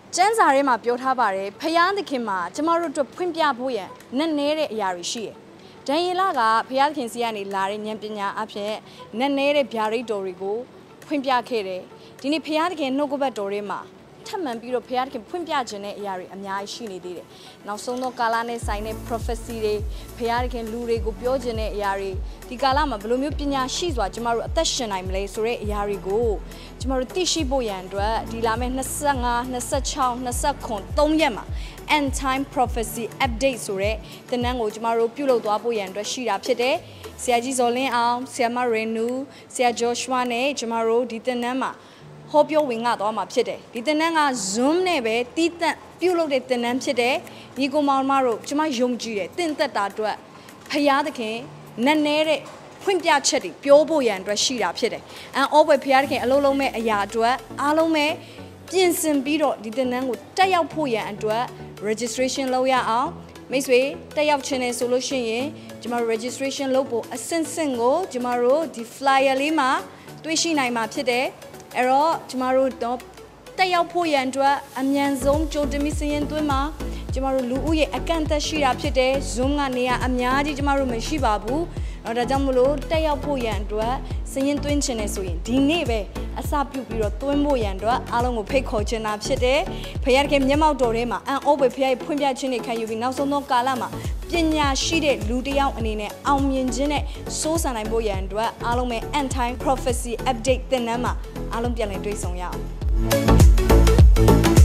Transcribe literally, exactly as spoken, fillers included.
真在人嘛表他把人培养的看嘛，怎么说做分别不一样，那那的也是些。但伊那个培养看是安尼，拉人年变呀，阿片那那的别人多一个分别开的，今天培养的看那个不多人嘛。他们比如培养的分别之内也是阿များ些呢的，然后送到卡拉呢，sign 呢 prophecy 的，培养的看路的个标准呢也是，ဒီကာလမှာဘယ်လိုမျိုးပညာရှိစွာကျမတို့အသက်ရှင်နိုင်မလဲဆိုတဲ့အရာတွေကိုကျမတို့သိရှိဖို့ရန်အတွက်ဒီလာမယ့်twenty-five, twenty-six, twenty-sevenရက်မှာ end time prophecy update ဆိုတဲ့သင်တန်းကိုကျမတို့ပြုလုပ်သွားဖို့ရန်အတွက်ရှိတာဖြစ်တယ်။ဆရာကြီးဇော်လင်းအောင်ဆရာမရေနူဆရာဂျော့ရှွာနဲ့ကျမတို့ဒီသင်တန်းမှာဟောပြောဝင်ငါသွားမှာဖြစ်တယ်ဒီသင်တန်းက zoom နဲ့ပဲတီးတက်ပြုလုပ်တဲ့သင်တန်းဖြစ်တယ်ဒီကောင်မောင်မတို့ကျမယုံကြည်တယ်တင့်သက်တာအတွက်ဖရာသခင်နက်နဲတဲ့ဖွင့်ပြချက်တွေပြောဖို့ရန်အတွက်ရှိတာဖြစ်တယ်အန်အောပွဲဖရာသခင်အလုံးလုံးမဲ့အရာအတွက်အားလုံးပဲပြင်ဆင်ပြီးတော့ဒီသင်တန်းကိုတက်ရောက်ဖို့ရန်အတွက် registration လုပ်ရအောင်မိတ်ဆွေတက်ရောက်ခြင်းနဲ့ဆိုလို့ရှိရင်ကျမတို့ registration လုပ်ဖို့အဆင့်ဆင့်ကိုကျမတို့ဒီ flyer လေးမှာတွေ့ရှိနိုင်မှာဖြစ်တယ်အဲ့တော့ကျမတို့တော့တက်ရောက်ဖို့ရန်အတွက်အမြန်ဆုံးကြိုတင်ပြီးစည်ရင်သွင်းမှာကျမတို့လူဦးရေအကန့်အသတ်ရှိတာဖြစ်တယ် Zoom ကနေရအများကြီးကျမတို့မရှိပါဘူးတော့ဒါကြောင့်မလို့တက်ရောက်ဖို့ရန်အတွက်စည်ရင်သွင်းခြင်းနဲ့ဆိုရင်ဒီနေ့ပဲအစပြုပြီးတော့သွင်းဖို့ရန်အတွက်အားလုံးကိုဖိတ်ခေါ်ချင်တာဖြစ်တယ်ဖခင်ကမျက်မှောက်တော်ထဲမှာအန်အိုးပဲဖခင်ဖွင့်ပြခြင်းတွေခံယူပြီးနောက်ဆုံးသောကာလမှာပညာရှိတဲ့လူတစ်ယောက်အနေနဲ့အောင်မြင်ခြင်းနဲ့စိုးစံနိုင်ဖို့ရန်အတွက်အားလုံးပဲ end time prophecy update သင်တန်းမှာအားလုံးပြန်လည်တွေ့ဆုံရအောင်